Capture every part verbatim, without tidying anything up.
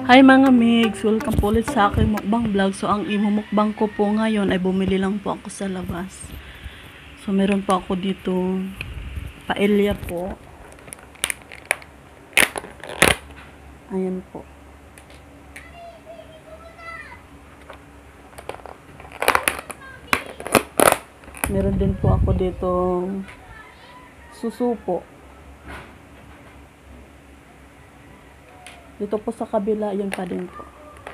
Hi mga migs! Welcome po ulit sa aking mukbang vlog. So ang imumukbang ko po ngayon ay bumili lang po ako sa labas. So meron po ako dito paella po. Ayan po. Meron din po ako dito suso po. Dito po sa kabila, yun pa din po.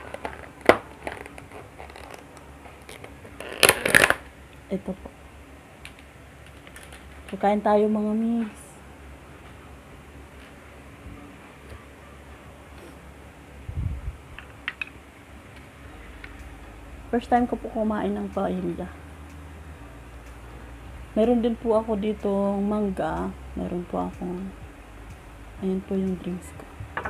Ito po. Kakain tayo mga miss. First time ko po kumain ng paella. Meron din po ako dito mangga. Meron po akong, ayan po yung drinks ko.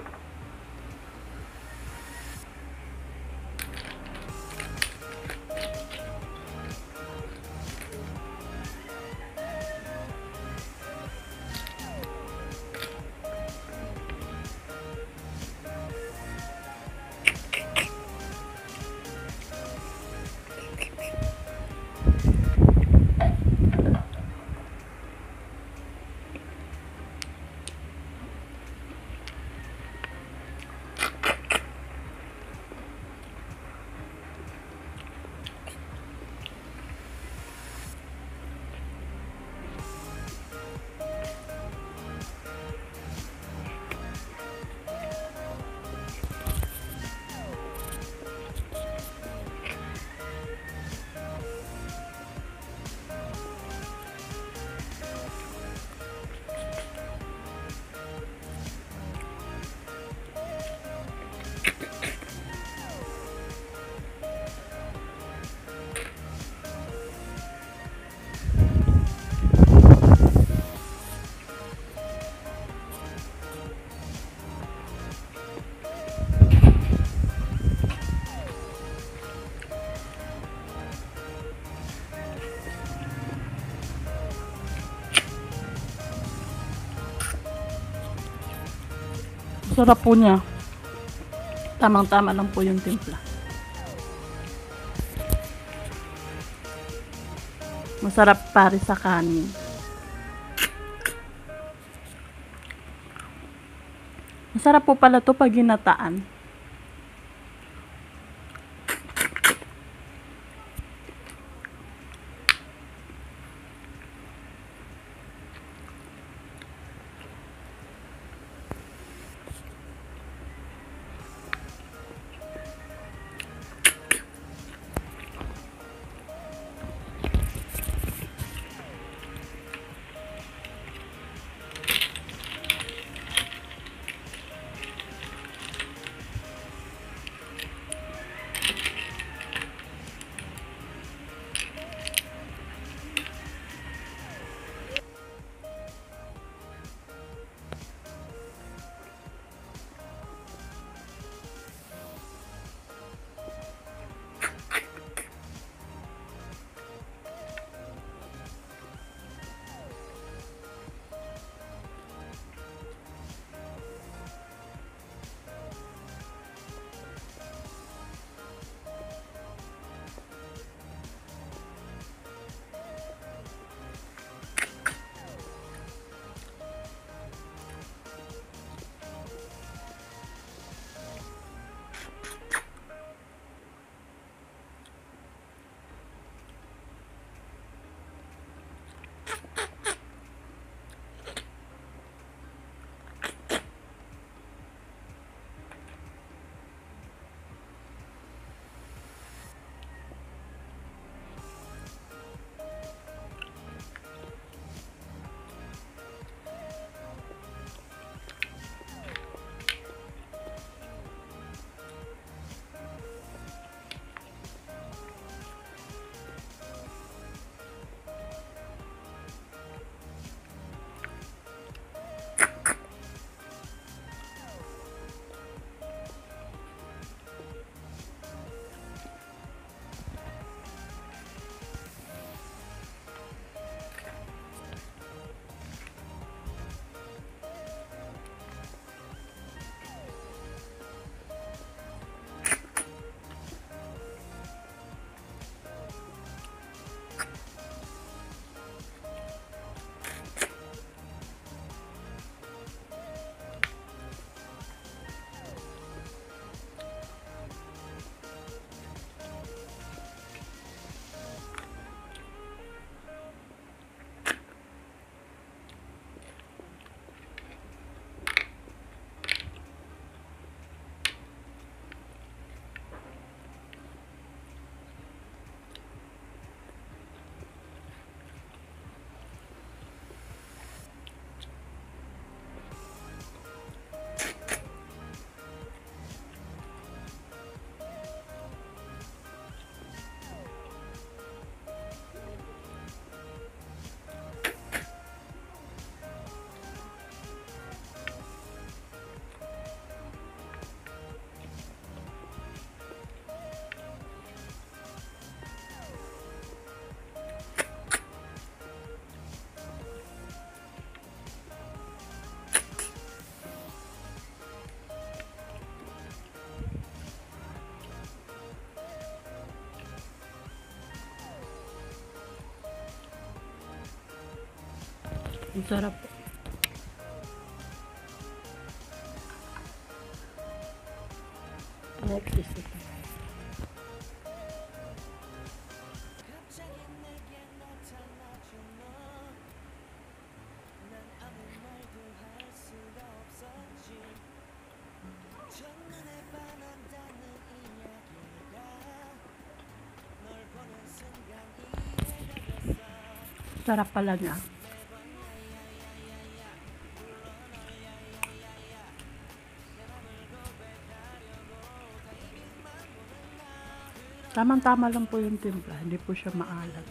Sarap po niya. Tamang-tama lang po yung timpla. Masarap pare sa kanin. Masarap po pala to pag ginataan. Ang sarap. Next is ito. Sarap pala niya. Tamang-tama lang po yung timpla, hindi po siya maalat.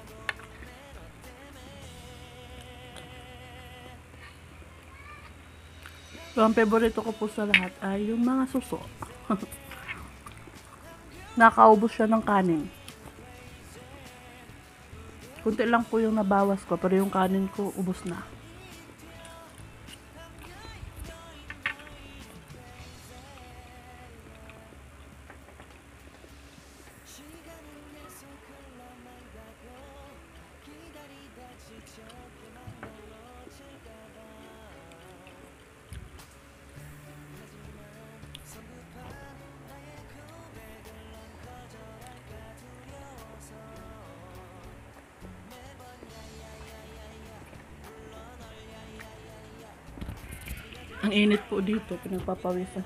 So, ang favorito ko po sa lahat ay yung mga suso. Nakaubos siya ng kanin. Kunti lang po yung nabawas ko, pero yung kanin ko, ubos na. Ang init po dito, pinagpapawisan.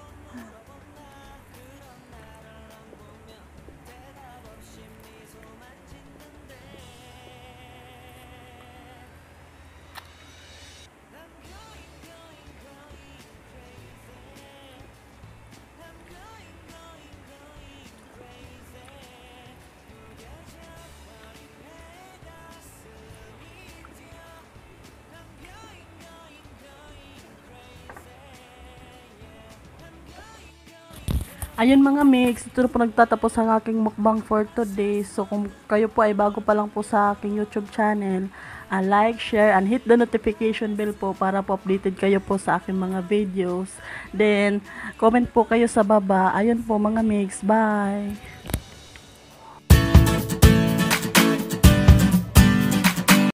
Ayun mga mix, ito na po nagtatapos ang aking mukbang for today. So kung kayo po ay bago pa lang po sa aking YouTube channel, uh, like, share, and hit the notification bell po para po updated kayo po sa aking mga videos. Then, comment po kayo sa baba. Ayun po mga mix, bye!